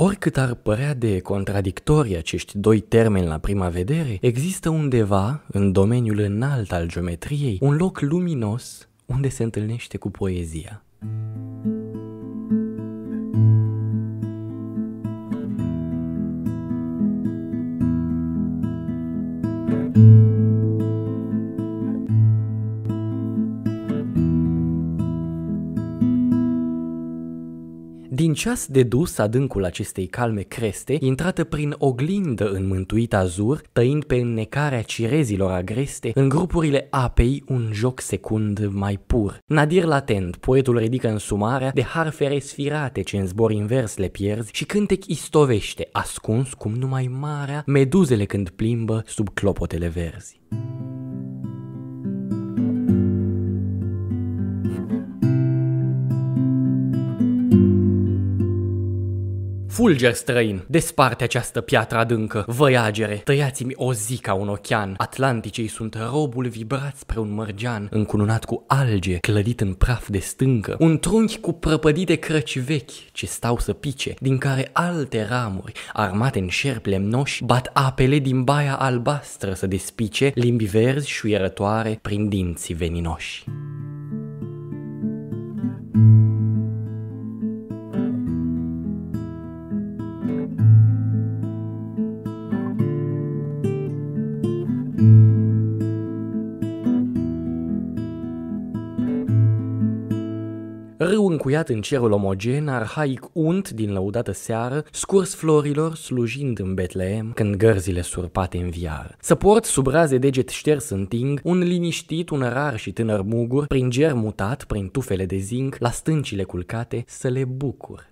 Oricât ar părea de contradictorii acești doi termeni la prima vedere, există undeva, în domeniul înalt al geometriei, un loc luminos unde se întâlnește cu poezia. Din ceas de dus adâncul acestei calme creste, intrată prin oglindă în mântuit azur, tăind pe înnecarea cirezilor agreste, în grupurile apei un joc secund mai pur. Nadir latent, poetul ridică însumarea de harfere sfirate ce în zbor invers le pierzi și cântec istovește, ascuns cum numai marea, meduzele când plimbă sub clopotele verzi. Fulger străin, desparte această piatră adâncă, văiagere, tăiați-mi o zi ca un ocean, Atlanticei sunt robul vibrat spre un mărgean, încununat cu alge, clădit în praf de stâncă, un trunchi cu prăpădite crăci vechi, ce stau să pice, din care alte ramuri, armate în șerpi lemnoși, bat apele din baia albastră să despice, limbi verzi șuierătoare prin dinții veninoși. Râu încuiat în cerul omogen, arhaic unt din lăudată seară, scurs florilor slujind în Betleem, când gărzile surpate înviară. Să port sub raze deget șters înting, un liniștit, un rar și tânăr mugur, prin ger mutat, prin tufele de zinc, la stâncile culcate, să le bucur.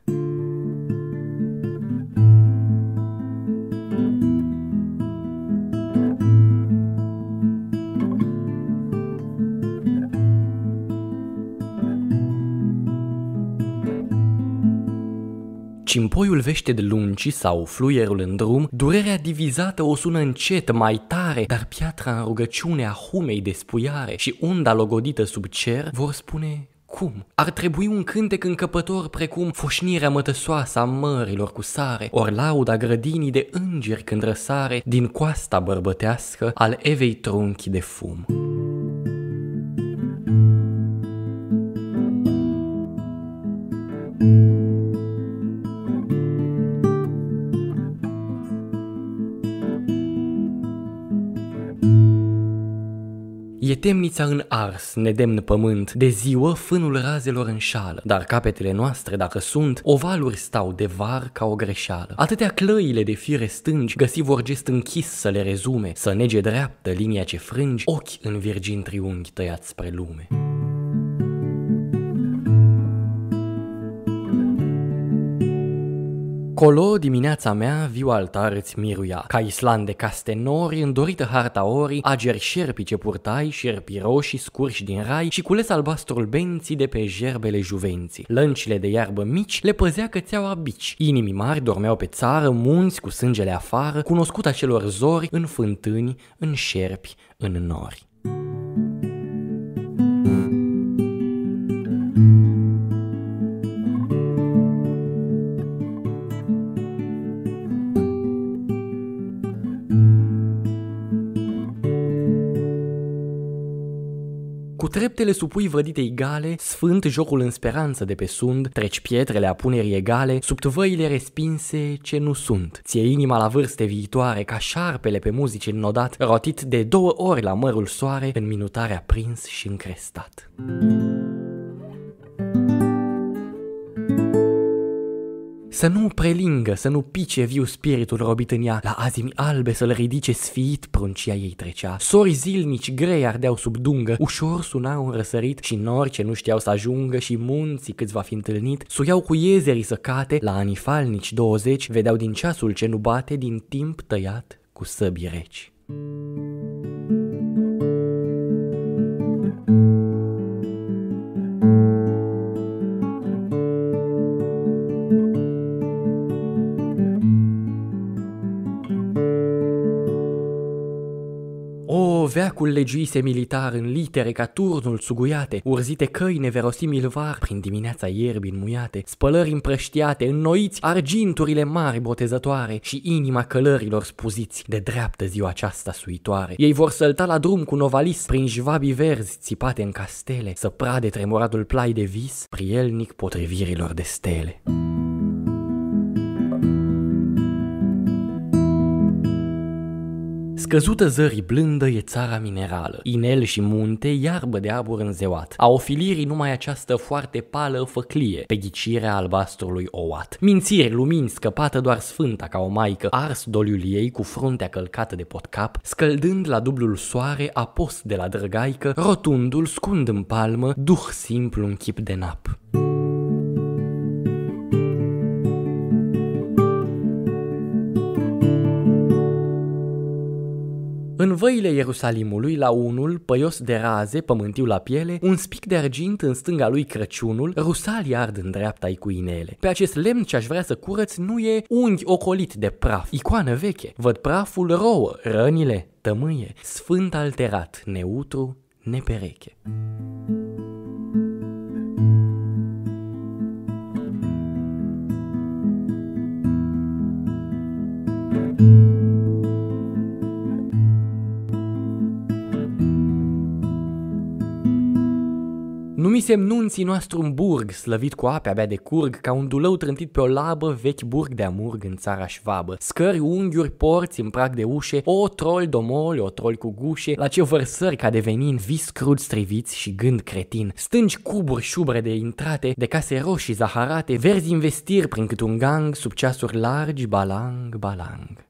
Cimpoiul vește de lungi sau fluierul în drum, durerea divizată o sună încet, mai tare, dar piatra în rugăciune a humei de spuiare și unda logodită sub cer vor spune cum? Ar trebui un cântec încăpător precum foșnirea mătăsoasă a mărilor cu sare, ori lauda grădinii de îngeri când răsare din coasta bărbătească al evei trunchi de fum. E temnița în ars, nedemn pământ, de ziua fânul razelor înșală, dar capetele noastre, dacă sunt, ovaluri stau de var ca o greșeală. Atâtea clăile de fire stângi, găsi vor gest închis să le rezume, să nege dreaptă linia ce frângi, ochi în virgin triunghi tăiați spre lume. Colo, dimineața mea, viu altar îți miruia, ca islan de castenori, îndorită harta orii, ageri șerpii ce purtai, șerpii roșii scurși din rai și cules albastrul benții de pe jerbele juvenții. Lăncile de iarbă mici le păzea cățeaua bici, inimii mari dormeau pe țară, munți cu sângele afară, cunoscut acelor zori în fântâni, în șerpi, în nori. Cu treptele supui vădite egale, sfânt jocul în speranță de pe sund, treci pietrele a punerii egale, sub tăvăile respinse ce nu sunt. Ție inima la vârste viitoare, ca șarpele pe muzici înnodat, rotit de 2 ori la mărul soare, în minutare aprins și încrestat. Să nu prelingă, să nu pice viu spiritul robit în ea, la azimi albe să-l ridice sfiit pruncia ei trecea. Sori zilnici grei ardeau sub dungă, ușor sunau un răsărit și nori ce nu știau să ajungă și munții câți va fi întâlnit, suiau cu iezerii să cate, la anii falnici 20 vedeau din ceasul ce nu bate, din timp tăiat cu săbii reci. veacul legiuise militar în litere ca turnul suguiate, urzite căi neverosimil var prin dimineața ierbii înmuiate, spălări împrăștiate, înnoiți arginturile mari botezătoare și inima călărilor spuziți de dreaptă ziua aceasta suitoare. Ei vor sălta la drum cu novalis prin jvabii verzi țipate în castele, să prade tremuradul plai de vis, prielnic potrivirilor de stele. Scăzută zării blândă e țara minerală, inel și munte, iarbă de abur înzeuat, a ofilirii numai această foarte pală făclie, pe ghicirea albastrului ouat. Mințiri, lumini, scăpată doar sfânta ca o maică, ars doliul ei cu fruntea călcată de potcap, scăldând la dublul soare apos de la drăgaică, rotundul scund în palmă, duh simplu în chip de nap. În văile Ierusalimului, la unul, păios de raze, pământiu la piele, un spic de argint în stânga lui Crăciunul, rusalii ard în dreapta-i cu inele. Pe acest lemn ce-aș vrea să curăț nu e unghi ocolit de praf, icoană veche. Văd praful rouă, rănile, tămâie, sfânt alterat, neutru, nepereche. Numisem nunții noastru un burg, slăvit cu ape abia de curg, ca un dulău trântit pe o labă, vechi burg de amurg în țara șvabă. Scări, unghiuri, porți în prag de ușe, o troli domoli, o troli cu gușe, la ce vărsări ca de venin, vis crud striviți și gând cretin. Stângi cuburi șubre de intrate, de case roșii zaharate, verzi investiri prin cât un gang, sub ceasuri largi, balang, balang.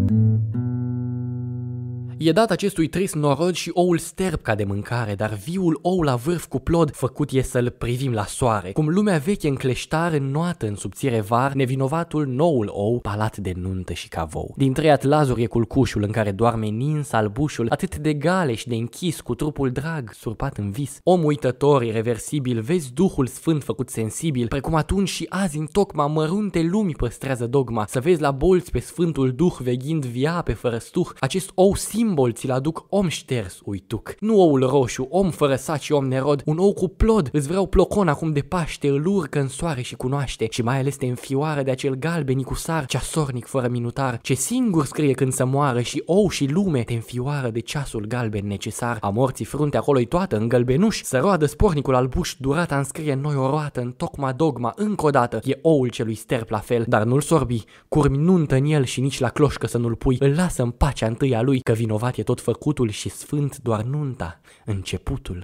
E dat acestui trist norod și oul sterb ca de mâncare, dar viul ou la vârf cu plod făcut e să-l privim la soare. Cum lumea veche în cleștar înnoată în subțire var, nevinovatul noul ou, palat de nuntă și cavou. Din trei atlazuri e culcușul în care doarme nins albușul, atât de gale și de închis, cu trupul drag, surpat în vis. Om uitător, irreversibil, vezi Duhul Sfânt făcut sensibil, precum atunci și azi în tocma mărunte lumii păstrează dogma, să vezi la bolți pe Sfântul Duh veghind via pe fără stuh, acest ou simbol ți-l aduc om șters, uituc. Nu oul roșu, om fără saci și om nerod, un ou cu plod, îți vreau plocon acum de Paște, îl urcă în soare și cunoaște, și mai ales te înfioară de acel galben cu sar, ceasornic fără minutar, ce singur scrie când să moară și ou și lume te înfioară de ceasul galben necesar. A morții frunte acolo-i toată, în gălbenuș, să roadă spornicul albuș, durata înscrie în noi o roată, în tocma dogma, încă o dată, e oul celui sterp la fel, dar nu-l sorbi, curmi nuntă în el și nici la cloșcă să nu-l pui, îl lasă în pacea întâia lui, că vinovat e tot făcutul și sfânt doar nunta, începutul.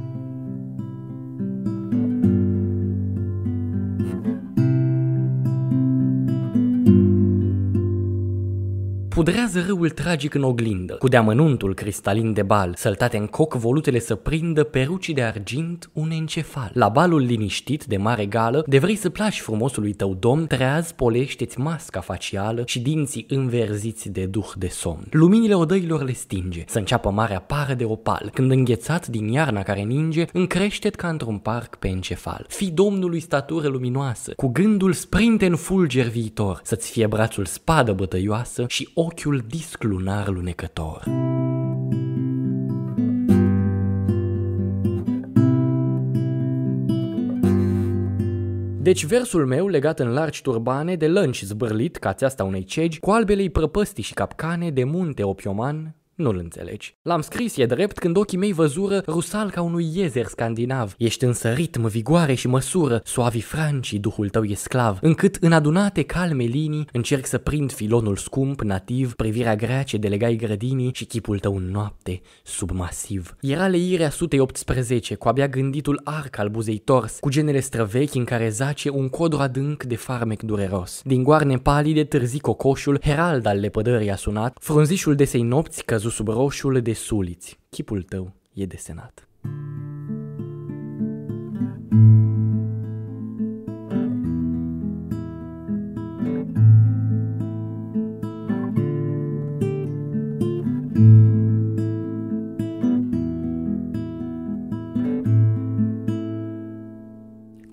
Pudrează râul tragic în oglindă, cu deamănuntul cristalin de bal, săltate în coc volutele să prindă perucii de argint un encefal. La balul liniștit de mare gală, de vrei să placi frumosului tău domn, treaz polește-ți masca facială și dinții înverziți de duh de somn. Luminile odăilor le stinge, să înceapă marea pară de opal, când înghețat din iarna care ninge, încrește-t ca într-un parc pe encefal. Fii Domnului statură luminoasă, cu gândul sprinte în fulger viitor, să-ți fie brațul spadă bătăioasă și ochiul disc lunar lunecător. Deci versul meu, legat în largi turbane, de lănci zbârlit, ca țeasta unei cegi, cu albelei prăpăstii și capcane, de munte opioman, nu-l înțelegi. L-am scris, e drept, când ochii mei văzură rusal ca unui iezer scandinav. Ești însă ritm, vigoare și măsură, suavi francii, duhul tău e sclav, încât în adunate calme linii încerc să prind filonul scump, nativ, privirea grea ce delegai grădinii și chipul tău în noapte, submasiv. Era leirea sutei 18, cu abia gânditul arc al buzei tors, cu genele străvechi în care zace un codru adânc de farmec dureros. Din goarne palide târzi cocoșul, herald al lepădării a sunat, frunzișul desei nopți căzu sub roșul de suliți. Chipul tău e desenat.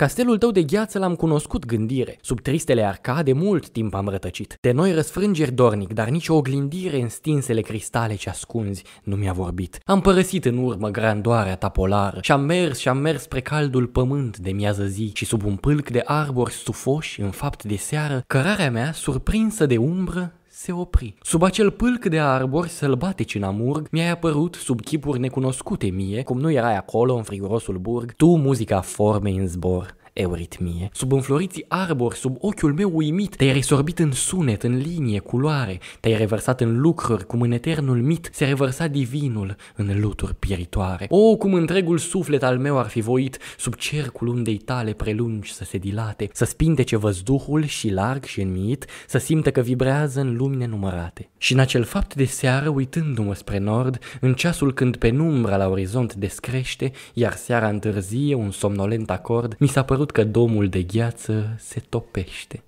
Castelul tău de gheață l-am cunoscut, gândire. Sub tristele arcade mult timp am rătăcit. De noi răsfrângeri dornic, dar nici o oglindire în stinsele cristale ce ascunzi nu mi-a vorbit. Am părăsit în urmă grandoarea ta polară și-am mers spre caldul pământ de miază zi și sub un pâlc de arbori stufoși, în fapt de seară, cărarea mea, surprinsă de umbră, se opri. Sub acel pâlc de arbori sălbatici în amurg, mi-ai apărut sub chipuri necunoscute mie, cum nu erai acolo în frigurosul burg, tu, muzica formei în zbor. Euritmie. Sub înfloriții arbori, sub ochiul meu uimit, te-ai resorbit în sunet, în linie, culoare, te-ai revărsat în lucruri, cum în eternul mit se revărsa divinul în luturi pieritoare. O, cum întregul suflet al meu ar fi voit, sub cercul undei tale prelungi să se dilate, să spintece văzduhul și larg și înmiit, să simtă că vibrează în lumi nenumărate. Și în acel fapt de seară, uitându-mă spre nord, în ceasul când penumbra la orizont descrește, iar seara întârzie un somnolent acord, mi s-a părut că domul de gheață se topește.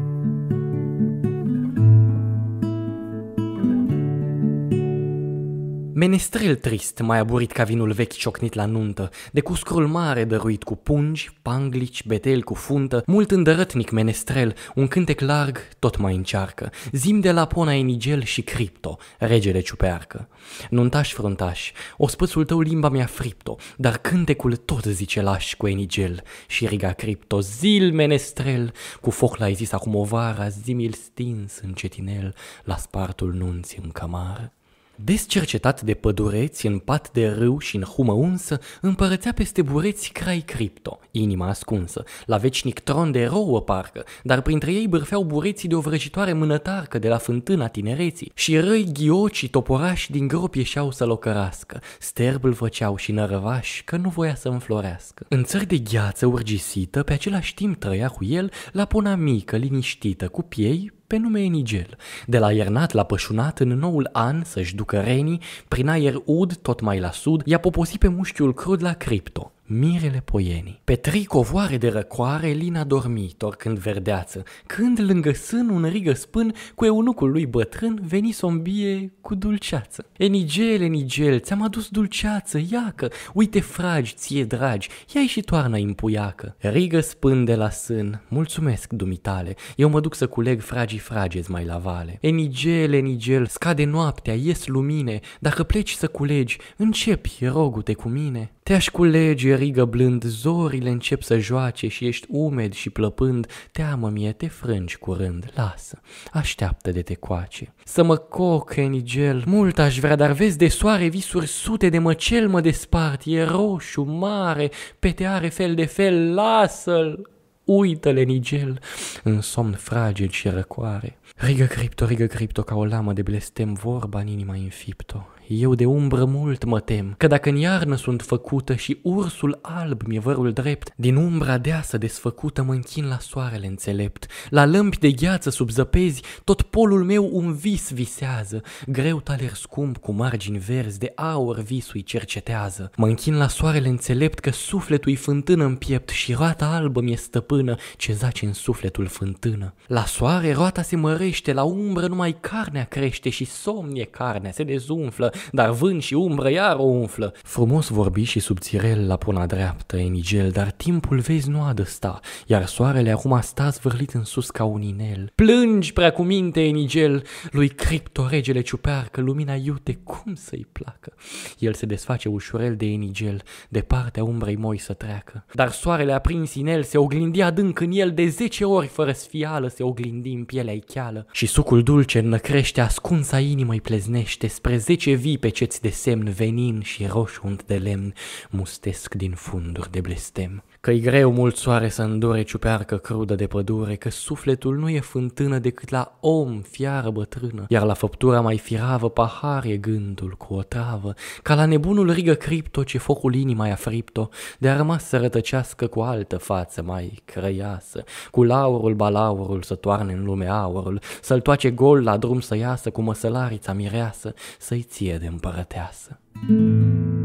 Menestrel trist, mai aburit ca vinul vechi ciocnit la nuntă, de cuscrul mare dăruit cu pungi, panglici, betel cu funtă, mult îndărătnic menestrel, un cântec larg tot mai încearcă, zim de Lapona Enigel și Cripto, regele ciupearcă. Nuntaș fruntaș, ospățul tău limba mi-a fripto, dar cântecul tot zice lași cu Enigel, și riga Cripto, zil menestrel, cu foc l-ai zis acum o vară, zi-mi-l stins încetinel, la spartul nunții în cămară. Des cercetat de pădureți, în pat de râu și în humă unsă, împărățea peste bureți crai Cripto, inima ascunsă, la veșnic tron de rouă parcă, dar printre ei bârfeau bureții de o vrăjitoare mânătarcă de la fântâna tinereții, și răi ghioci toporași din gropi ieșeau să locărască, sterb îl făceau și nărăvași că nu voia să înflorească. În țări de gheață urgisită, pe același timp trăia cu el Lapona mică, liniștită, cu piei pe nume Enigel. De la iernat la pășunat, în noul an să-și ducă renii, prin aer ud, tot mai la sud, i-a poposit pe mușchiul crud la Cripto, mirele poienii. Pe 3 covoare de răcoare, Lina dormi, torcând verdeață, când lângă sân un rigă spân, cu eunucul lui bătrân, veni sombie cu dulceață. Enigel, Enigel, ți-am adus dulceață, iacă, uite fragi, ție dragi, ia-i și toarnă-i în puiacă. Rigă spân de la sân, mulțumesc, dumitale, eu mă duc să culeg fragii fragezi mai la vale. Enigel, Enigel, scade noaptea, ies lumine, dacă pleci să culegi, începi, rogu-te cu mine. Te-aș culege, rigă blând, zorile încep să joace și ești umed și plăpând, teamă mie, te frângi curând, lasă, așteaptă de te coace. Să mă coc, Enigel, mult aș vrea, dar vezi de soare visuri sute de măcel mă despart, e roșu, mare, pete are fel de fel, lasă-l! Uită-l, Enigel, în somn fragil și răcoare. Rigă Cripto, ca o lamă de blestem, vorba în inima înfipto. Eu de umbră mult mă tem, că dacă în iarnă sunt făcută și ursul alb mi-e vărul drept, din umbra deasă desfăcută mă închin la soarele înțelept. La lămpi de gheață sub zăpezi, tot polul meu un vis visează, greu taler scump cu margini verzi, de aur visul cercetează. Mă închin la soarele înțelept, că sufletul-i fântână în piept și roata albă mi-e stăpână, ce zace în sufletul fântână. La soare roata se mărește, la umbră numai carnea crește și somnie carnea, se dezumflă, dar vânt și umbră iar o umflă. Frumos vorbi și subțirel Lapona dreaptă, Enigel, dar timpul vezi nu adăsta, iar soarele acum sta zvârlit în sus ca un inel. Plângi prea cu minte, Enigel, lui Cripto, regele ciupearcă, lumina iute, cum să-i placă? El se desface ușurel de Enigel, de partea umbrei moi să treacă. Dar soarele aprins în el se oglindi adânc în el, de 10 ori fără sfială se oglindi în pielea icheală. Și sucul dulce înnăcrește, ascunsa inimă-i pleznește, spre 10 vii pe ce-ți de semn venin și roșu unt de lemn mustesc din funduri de blestem. Că-i greu mult soare să îndure ciupearcă crudă de pădure, că sufletul nu e fântână decât la om, fiară bătrână, iar la făptura mai firavă pahar e gândul cu o travă, ca la nebunul rigă Cripto ce focul inima i-a fripto, de-a rămas să rătăcească cu altă față mai crăiasă, cu laurul balaurul să toarne în lume aurul, să-l toace gol la drum să iasă cu măsălarița mireasă, să-i ție de împărăteasă.